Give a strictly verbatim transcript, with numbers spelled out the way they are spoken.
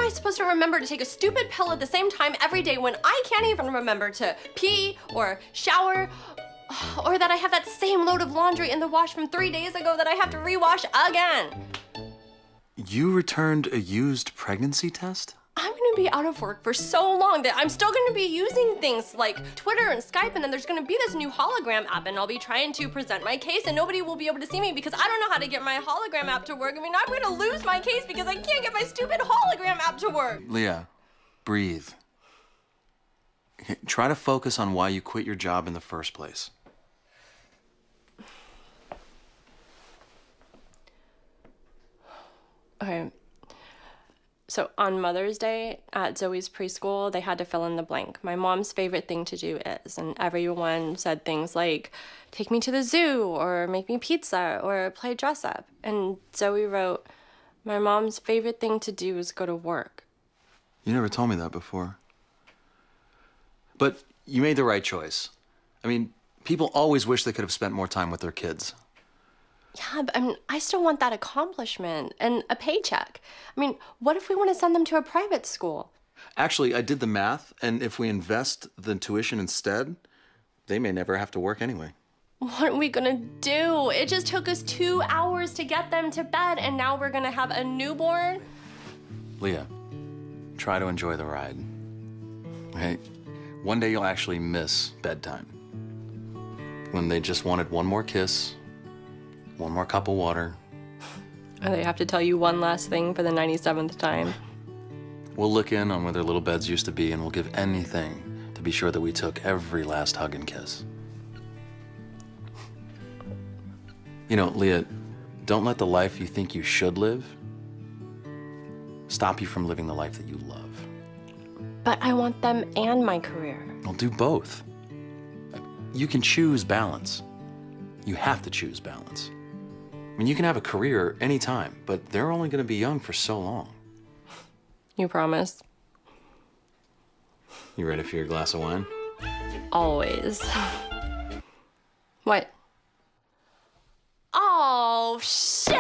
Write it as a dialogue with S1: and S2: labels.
S1: supposed to remember to take a stupid pill at the same time every day when I can't even remember to pee or shower, or that I have that same load of laundry in the wash from three days ago that I have to rewash again?
S2: You returned a used pregnancy test?
S1: I'm gonna be out of work for so long that I'm still gonna be using things like Twitter and Skype, and then there's gonna be this new hologram app, and I'll be trying to present my case, and nobody will be able to see me because I don't know how to get my hologram app to work. I mean, I'm gonna lose my case because I can't get my stupid hologram app to work.
S2: Leah, breathe. Okay, try to focus on why you quit your job in the first place.
S1: Okay. So on Mother's Day at Zoe's preschool, they had to fill in the blank. My mom's favorite thing to do is, and everyone said things like, take me to the zoo, or make me pizza, or play dress up. And Zoe wrote, my mom's favorite thing to do is go to work.
S2: You never told me that before. But you made the right choice. I mean, people always wish they could have spent more time with their kids.
S1: Yeah, but I mean, I still want that accomplishment and a paycheck. I mean, what if we want to send them to a private school?
S2: Actually, I did the math, and if we invest the tuition instead, they may never have to work anyway.
S1: What are we gonna do? It just took us two hours to get them to bed, and now we're gonna have a newborn?
S2: Leah, try to enjoy the ride. Hey, one day you'll actually miss bedtime. When they just wanted one more kiss, one more cup of water.
S1: Or they have to tell you one last thing for the ninety-seventh time.
S2: We'll look in on where their little beds used to be, and we'll give anything to be sure that we took every last hug and kiss. You know, Leah, don't let the life you think you should live stop you from living the life that you love.
S1: But I want them and my career.
S2: Well, do both. You can choose balance. You have to choose balance. I mean, you can have a career anytime, but they're only going to be young for so long.
S1: You promise?
S2: You ready for your glass of wine?
S1: Always. What? Oh, shit!